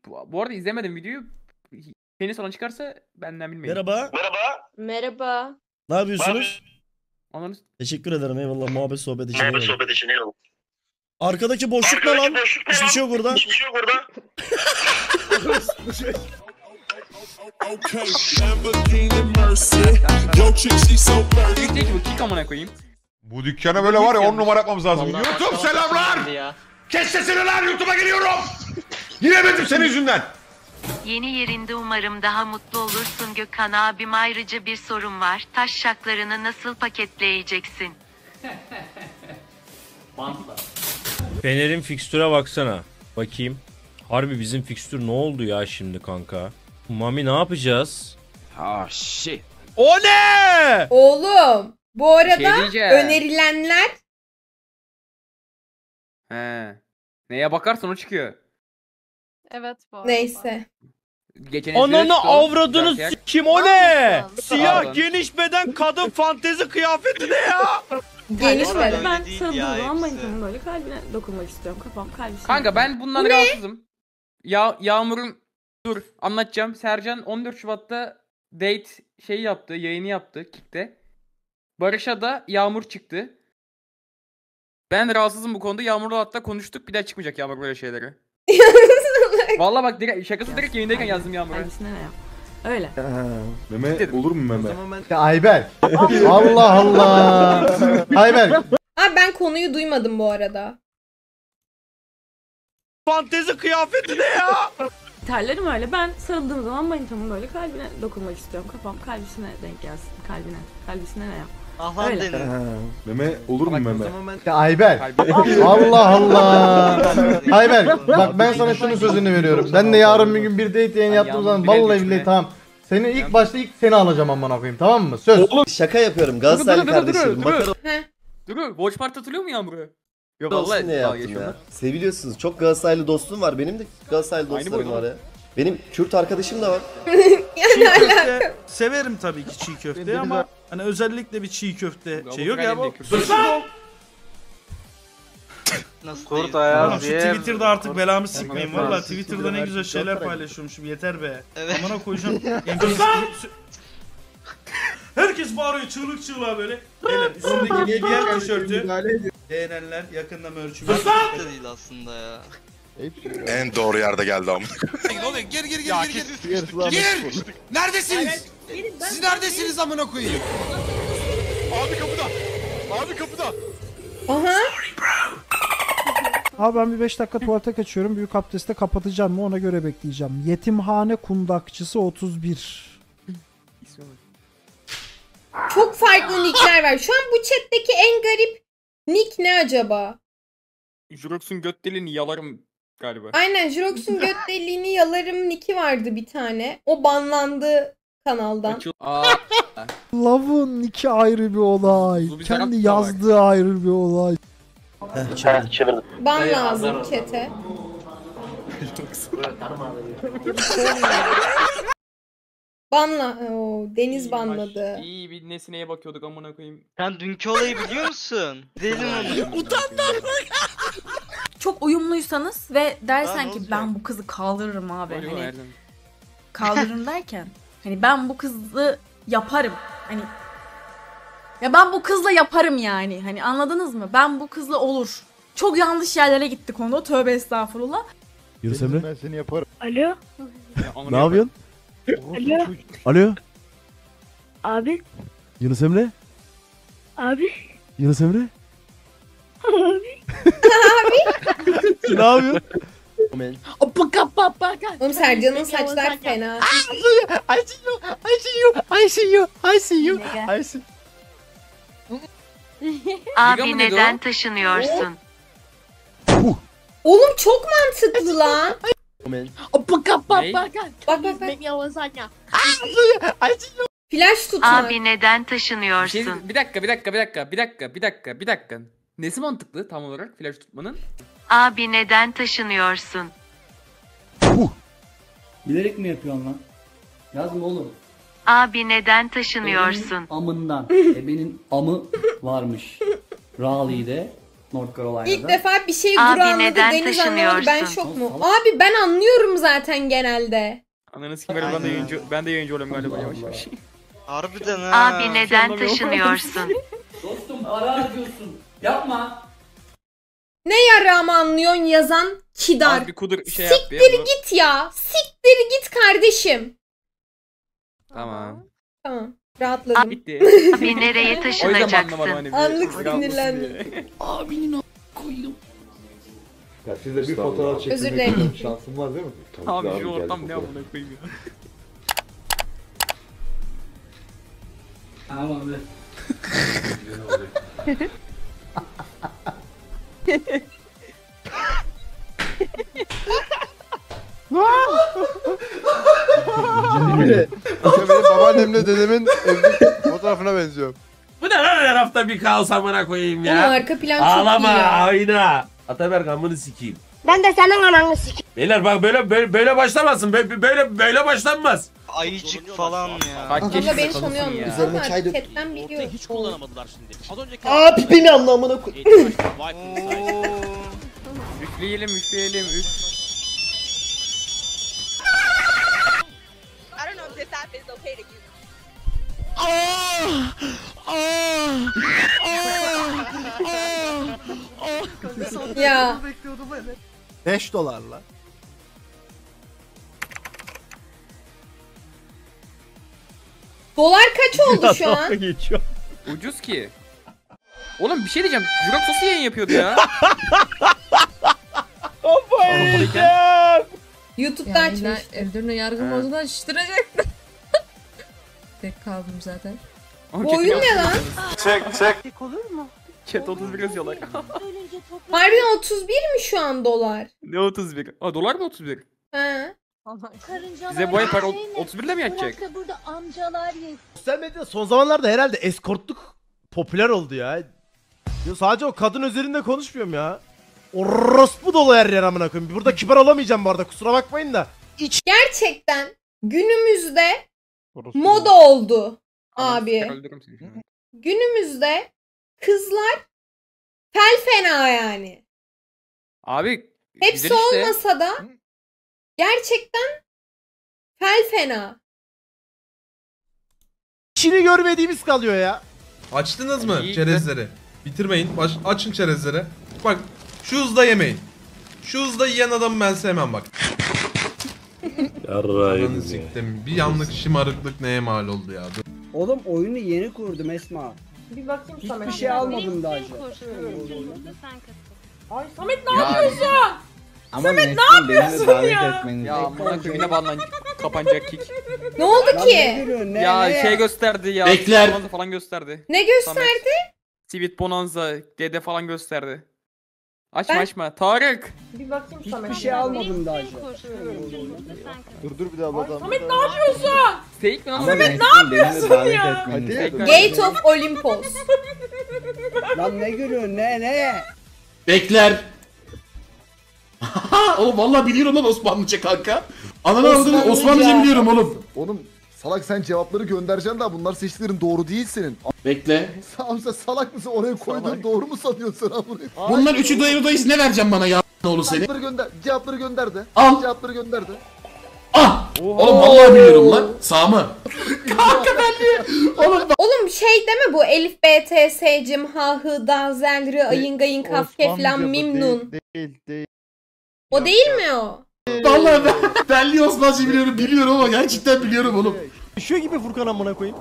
Bu arada izlemedim videoyu. Penis olan çıkarsa benden bilmeyin. Merhaba. Merhaba. Ne yapıyorsunuz? Anladınız? Teşekkür ederim eyvallah muhabbet sohbet için. Muhabbet eyvallah. sohbet için eyvallah. Arkadaki boşluk ne lan? Hiçbir şey yok orada. Hiçbir şey yok orada. Büyük bu kick amına koyayım. Bu dükkana böyle var ya 10 numara yapmamız lazım. YouTube selamlar. Kes sesini lan, YouTube'a geliyorum. Giremedim senin yüzünden. Yeni yerinde umarım daha mutlu olursun Gökhan abim. Ayrıca bir sorun var. Taş şaklarını nasıl paketleyeceksin? Fener'in fikstüre baksana. Bakayım. Harbi bizim fikstür ne oldu ya şimdi kanka? Mami ne yapacağız? Ah shit. O ne? Oğlum bu arada diyeceğim. önerilenler He. Neye bakarsan o çıkıyor. Evet bu arada. neyse. Geçen Ananı avradını Güzel. kim o ne? Pardon. Siyah Pardon. geniş beden kadın fantezi kıyafeti ne ya? Geniş Ben beden. sarıldığım zaman manitamın böyle kalbine dokunmak istiyorum. Kafam kalbisine. Kanka ben bundan rahatsızım. Yağmur'un dur anlatacağım. Sercan 14 Şubat'ta date şeyi yaptı, yayını yaptı Kick'te. Barış'a da Yağmur çıktı. Ben rahatsızım bu konuda. Yağmur'la hatta konuştuk. Bir daha çıkmayacak Yağmur böyle şeyleri. Vallahi bak direkt, şakası direkt yayındayken yazdım Yağmur'a. Kalbisine ne yap? Öyle. Meme olur mu meme? Ya Ayber. Allah Allah. Ayber. Abi ben konuyu duymadım bu arada. Fantezi kıyafeti ne ya? Terlerim öyle. Ben sarıldığım zaman manitamın böyle kalbine dokunmak istiyorum. Kafam kalbisine denk gelsin. Kalbine. Kalbisine ne yap? Öyle. Meme olur mu meme? Ya Ayber. Kalbim. Allah Allah. Ayber bak ben sana şunun sözünü veriyorum. Ben de yarın bir gün bir date yayın yaptığım zaman vallahi billahi tamam. Seni ilk başta seni alacağım amına koyayım tamam mı? Söz. Şaka yapıyorum Galatasaraylı kardeşlerim. Makara Dur Watch Party hatırlıyor musun Yağmur'u? Yok olsun vallahi diye dalga yaptım geçiyorum ya. Seviliyorsunuz. Çok Galatasaraylı dostum var. Benim de Galatasaraylı Aynı dostlarım boyda var ya. Benim Kürt arkadaşım da var. Çiğ köfte severim tabii ki çiğ köfte ama hani özellikle bir çiğ köfte şey yok ya bu. Kurt Tamam, ayaz şu diye. Twitter'da artık belamı sikmeyin. Tamam. Valla Twitter'da ne güzel şeyler paylaşıyormuşum. Yeter be. Amına koyacağım. Herkes bağırıyor çığlık çığlığa böyle. Beyler üstündeki diğer tişörtü beğenenler yakında merch'ümü. Değil aslında ya. En doğru yerde geldi ama. Gir. Neredesiniz? Siz neredesiniz amına koyayım? Abi kapıda. Aha. Abi ben bir 5 dakika tuvalete kaçıyorum. Büyük abdestte kapatacağım mı ona göre bekleyeceğim. Yetimhane kundakçısı 31. Çok farklı nickler var. Şu an bu chatteki en garip nick ne acaba? Jurox'un göt deliğini yalarım galiba. Aynen Jirox'un göt deliğini yalarım nicki vardı bir tane. O banlandı kanaldan. Love'un iki ayrı bir olay. Bu bir Kendi taraf da var. yazdığı ayrı bir olay. Çevirdim. Ban lazım chat'e. Banla. Oo, Deniz banladı. İyi bir nesneye bakıyorduk amına koyayım. Sen dünkü olayı biliyor musun? Dedim onu. Çok uyumluysanız ve dersen Lan ki olacak. ben bu kızı kaldırırım abi. Oluyor Hani her zaman. kaldırırım derken hani ben bu kızı yaparım. Hani ya ben bu kızla yaparım yani. Hani anladınız mı? Ben bu kızla olur. Çok yanlış yerlere gitti konu. Tövbe estağfurullah. Yunus Emre. Ben seni yaparım. Alo. Ya, amına Ne yapıyorsun? Alo. Alo. Abi. Yunus Emre. Abi. Yunus Emre. Abi. Ne yapıyorsun? Oğlum Sercan'ın saçlar fena. I see you. Abi mı dedi neden o? taşınıyorsun? Oğlum çok mantıklı lan. Bak bak bak. Flash tutma. Abi neden taşınıyorsun? Bir dakika. Nesi mantıklı tam olarak flash tutmanın? Abi neden taşınıyorsun? Bilerek mi yapıyorsun lan? Yazma oğlum. Abi neden taşınıyorsun? Amından. Ebenin amı varmış. Raleigh'de. North Carolina'da. İlk defa bir şey Abi Guru anladı, neden Deniz anlamadı, ben taşınıyorsun? şok mu? Abi ben anlıyorum zaten genelde. Ananı sikim ben de yayıncı oluyorum galiba yavaş yavaş. Harbiden ha. Abi neden taşınıyorsun? Dostum para harcıyorsun. Yapma. Ne yarağımı anlıyorsun yazan Kidar. Az bir kudur şey yap ya. Siktir git ya. Siktir git kardeşim. Tamam. Tamam. Rahatladım. Bitti. Abi nereye O yüzden taşınacaksın? anlamadım hani. Anlık rahatlasın sinirlendim. diye. Ya sizde bir fotoğraf Özür dilerim. şansım var değil mi? Abi şu ortam ne amına koyayım ya. Tamam be. Benim babaannemle dedemin evlilik fotoğrafına benziyor. Bu ne lan her hafta bir kaos amına koyayım Oğlum ya. arka plan çok Ağlama iyi ya. ayna. Ataberk amını sikeyim. Ben de senin ananı sikeyim. Beyler bak böyle başlamasın. Böyle başlanmaz. Ayıcık falan ya. Kaç Abla beni yaşındasın tanıyor musun? ya? Üzerine çay dök. Chatten biliyorum. Hiç kullanamadılar şimdi. Az önceki Aa pipimi anlamına koy. Üfleyelim üf. I don't know if this app is okay to use. Ya. $5 Dolar kaç oldu şu an? Geçiyor. Ucuz ki. Oğlum bir şey diyeceğim. Jurox nasıl yayın yapıyordu ya? YouTube'da açmış. Edirne yargı modundan şiştirecek. Tek kaldım zaten. Bu oyun ne lan? Çek olur mu? Chat 31 yazıyorlar. Harbiden 31 mi şu an dolar? Ne 31? Aa dolar mı 31? He. Bize bu ay para 31 ile mi yatacak? Burada amcalar yesin. Sosyal medyada son zamanlarda herhalde eskortluk popüler oldu ya. Ya sadece o kadın üzerinde konuşmuyorum ya. Orospu dolu her yer amına koyayım. Burada kibar olamayacağım bu arada, kusura bakmayın da. Gerçekten günümüzde moda oldu abi. Öldürürüm seni şu an. Günümüzde kızlar fel fena yani. Abi Hepsi güzel işte. olmasa da gerçekten fel fena. İşini görmediğimiz kalıyor ya. Açtınız mı İyi, çerezleri? Bitirmeyin. Açın çerezleri. Bak şu hızda yemeyin. Şu hızda yiyen adamı ben sevmem bak. Ananı siktim. Bir yanlış şımarıklık neye mal oldu ya. Dur. Oğlum oyunu yeni kurdum Esma. Bir bakayım Hiçbir şey almadım daha önce. Ay Samet ne Ya, yapıyorsun? Ama Samet ne yapıyorsun ya? Ya amına koyayım yine banlan kapanacak kick. Ne oldu ki? Ya şey gösterdi ya. Bekler. Bonanza falan gösterdi. Ne gösterdi? Sweet Bonanza, Dede falan gösterdi. Açma Ben- açma. Tarık. Bir bakayım Samet. Hiçbir şey almadım daha önce. Dur bir daha bakalım. Samet ne yapıyorsun? Fake mi lan? Samet ne yapıyorsun ya? Hadi. Gate of Olympus. Lan ne görüyorsun ne? Bekler. Oğlum vallahi biliyorum lan Osmanlıca kanka. Ananı Osmanlıca. avradını Osmanlıca biliyorum oğlum. Oğlum salak, sen cevapları göndereceksin daha bunlar seçtiklerin doğru değil senin. Bekle. Sen salak mısın, oraya koyduğun doğru mu sanıyorsun sen bunu? Bunlar üçü dayı ne vereceğim bana ya oğlu seni? Cevapları gönder de. Al. Cevapları gönder de. Ah! Oğlum vallahi biliyorum lan. Sağ Oğlum şey deme bu Elif B T S Cim Ha Hı Da Zel Rı Ayın Gayın Kaf Kef Lam Mim Nun. Değil. O değil mi o? Vallahi ben Osmanlıca biliyorum ama gerçekten biliyorum oğlum. Düşüyor gibi Furkan amına koyayım.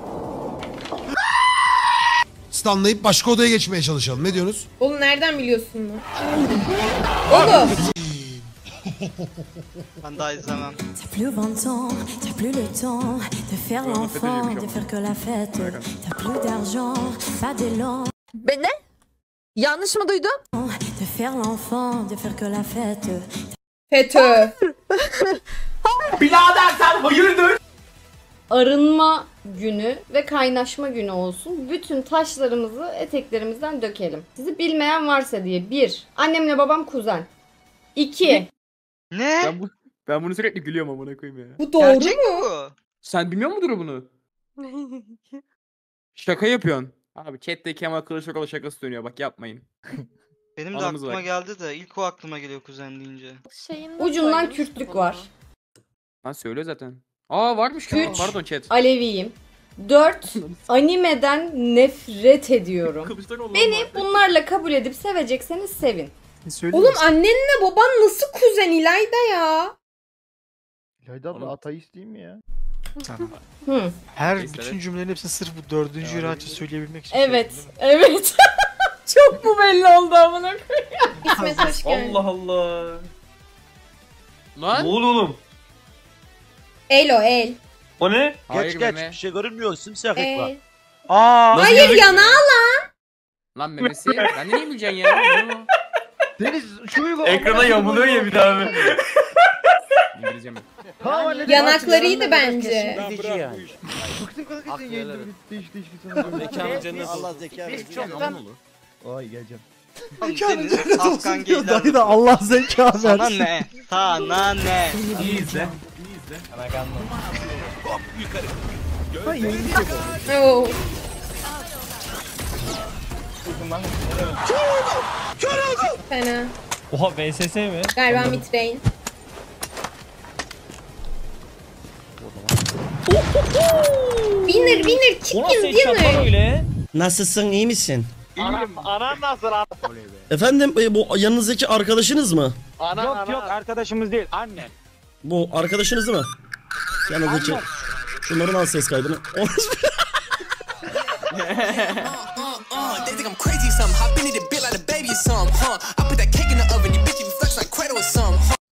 Stanlayıp başka odaya geçmeye çalışalım. Ne diyorsunuz? Oğlum nereden biliyorsun bunu? Oğlum. Ben daha izlemem. T'as plus 20 ans, t'as plus le temps de faire l'enfant, de faire que la fête. T'as plus d'argent, pas d'élan. Ne? Yanlış mı duydum? De faire l'enfant, de faire que la fête. FETÖ. Birader sen hayırdır? Arınma günü ve kaynaşma günü olsun. Bütün taşlarımızı eteklerimizden dökelim. Sizi bilmeyen varsa diye. 1. Annemle babam kuzen. 2. Ne? Ben bunu sürekli gülüyorum amına koyayım ya. Bu doğru Gerçek mu? mi bu? Sen bilmiyor mudur bunu? Şaka yapıyorsun. Abi chatte Kemal Kılıçdaroğlu şakası dönüyor bak yapmayın. Benim de Anamız aklıma var. geldi de ilk o aklıma geliyor kuzen deyince. Ucundan Kürtlük var. Lan söylüyor zaten. Aa varmış Kemal. Üç. Pardon chat. Aleviyim. 4. Animeden nefret ediyorum. Kılıçdaroğlu Beni var. bunlarla kabul edip sevecekseniz sevin. Oğlum annenle baban nasıl kuzen İlayda ya? İlayda abla ateist değil mi ya? Hı. Her bütün cümlelerin hepsini sırf bu dördüncü rahatça söyleyebilmek için. Evet. Evet. Çok mu belli oldu amına koyayım? İsmet hoş geldin. Allah Allah. Lan. Ne oluyor oğlum? El o el. O ne? Hayır meme. Bir şey görünmüyor. Simsiyah El. Aa. Hayır yanağı lan. Lan memesi. Ben de niye bileceksin ya? Ne o? Deniz şu Ekrana yamuluyor ya bir daha abi. İngilizce mi? Yanaklarıydı bence. Bıktım kanka sen yayında değiş Mekanı cennet Allah zeka Biz versin. çoktan Ay geleceğim. Deniz Afgan geyler. Dayı da Allah zeka Sana versin. ne? Sana ne? İyi izle. Oo. Fena. Oha VSS mi? Galiba Mitrain. Winner chicken dinner. Nasılsın iyi misin? Anan nasıl lan? Efendim bu yanınızdaki arkadaşınız mı? Yok arkadaşımız değil anne. Bu arkadaşınız değil mi? Yanınızdaki. Şunların al ses kaydını. They think I'm crazy or something. Hop into the bit like a baby or something, huh? I put that cake in the oven, you bitch, you flex like Kratos or something, huh?